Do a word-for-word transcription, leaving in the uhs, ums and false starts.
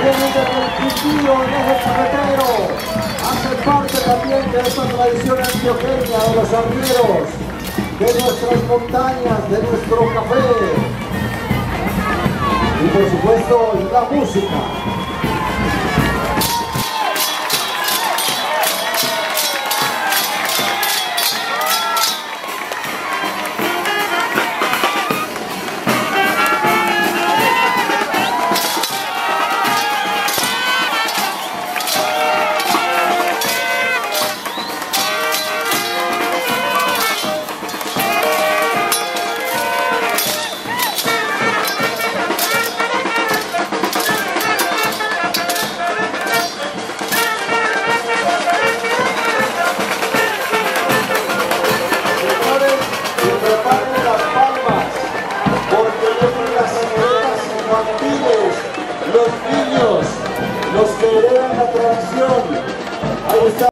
vienen desde el Quindío, en eje cafetero, hace parte también de esta tradición antioqueña de los arrieros, de nuestras montañas, de nuestro café y por supuesto la música. Los niños, los que heredan la tradición, ahí está.